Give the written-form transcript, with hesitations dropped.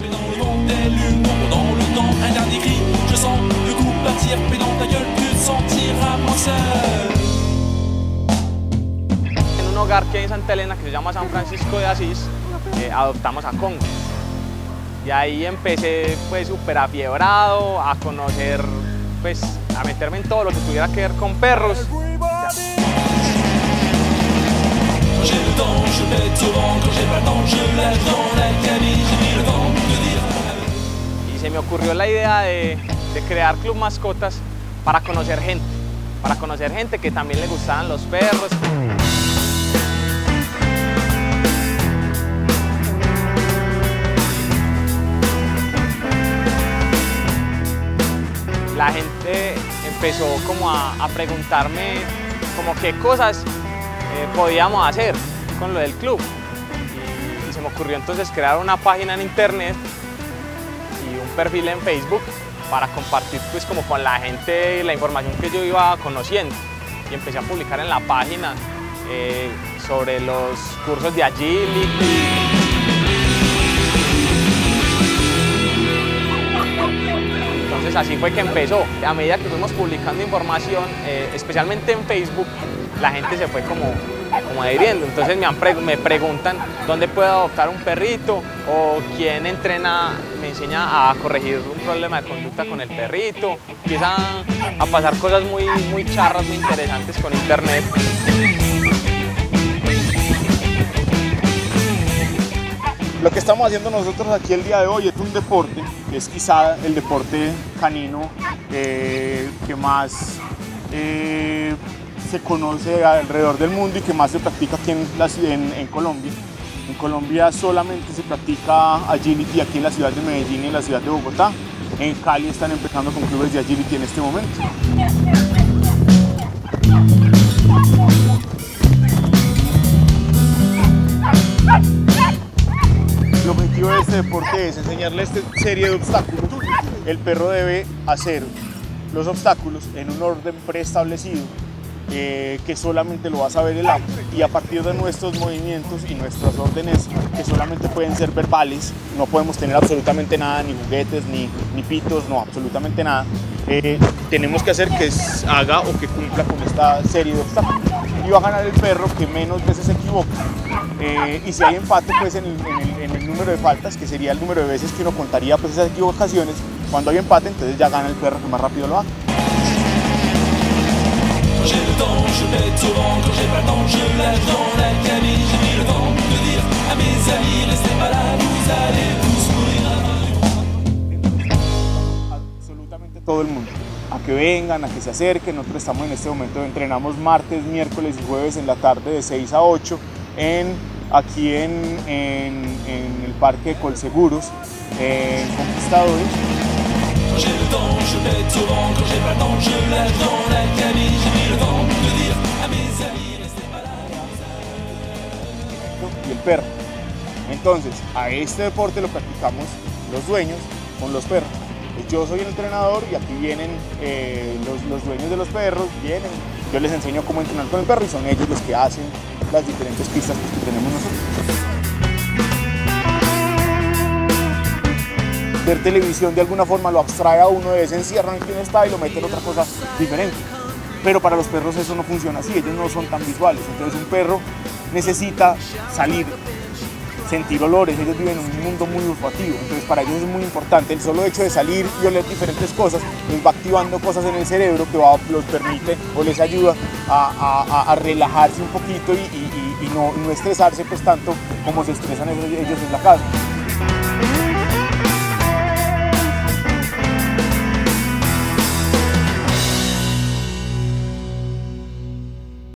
En un hogar que hay en Santa Elena, que se llama San Francisco de Asís, adoptamos a Congo. Y ahí empecé pues súper afiebrado a conocer, pues a meterme en todo lo que tuviera que ver con perros. Y se me ocurrió la idea de crear Club Mascotas para conocer gente que también le gustaban los perros. La gente empezó como a preguntarme como qué cosas podíamos hacer con lo del club. Y se me ocurrió entonces crear una página en internet y un perfil en Facebook para compartir pues como con la gente la información que yo iba conociendo. Y empecé a publicar en la página sobre los cursos de agility. Entonces así fue que empezó. A medida que fuimos publicando información, especialmente en Facebook, la gente se fue como adhiriendo. Entonces me preguntan dónde puedo adoptar un perrito o quién entrena, me enseña a corregir un problema de conducta con el perrito. Empiezan a pasar cosas muy charras, muy interesantes con internet. Lo que estamos haciendo nosotros aquí el día de hoy es un deporte, que es quizá el deporte canino que más se conoce alrededor del mundo y que más se practica aquí en Colombia. En Colombia solamente se practica agility aquí en la ciudad de Medellín y en la ciudad de Bogotá. En Cali están empezando con clubes de agility en este momento. El objetivo de este deporte es enseñarle esta serie de obstáculos. El perro debe hacer los obstáculos en un orden preestablecido que solamente lo va a saber el amo, y a partir de nuestros movimientos y nuestras órdenes, que solamente pueden ser verbales, no podemos tener absolutamente nada, ni juguetes, ni pitos, no, absolutamente nada, tenemos que hacer que haga o que cumpla con esta serie de obstáculos. Y va a ganar el perro que menos veces se equivoca. Y si hay empate pues en el número de faltas, que sería el número de veces que uno contaría pues esas equivocaciones, cuando hay empate entonces ya gana el perro que más rápido lo haga. Absolutamente todo el mundo, a que vengan, a que se acerquen. Nosotros estamos en este momento, entrenamos martes, miércoles y jueves en la tarde de 6 a 8 aquí en el parque de Colseguros, en Conquistadores. Y el perro. Entonces, a este deporte lo practicamos los dueños con los perros. Yo soy el entrenador y aquí vienen los dueños de los perros, vienen, yo les enseño cómo entrenar con el perro y son ellos los que hacen las diferentes pistas que tenemos nosotros. Ver televisión de alguna forma lo abstrae a uno de ese encierro en el que uno está y lo mete en otra cosa diferente. Pero para los perros eso no funciona así, ellos no son tan visuales. Entonces un perro necesita salir, sentir olores, ellos viven en un mundo muy olfativo, entonces para ellos es muy importante el solo hecho de salir y oler diferentes cosas, les va activando cosas en el cerebro que los permite o les ayuda a relajarse un poquito y no estresarse pues tanto como se estresan ellos en la casa.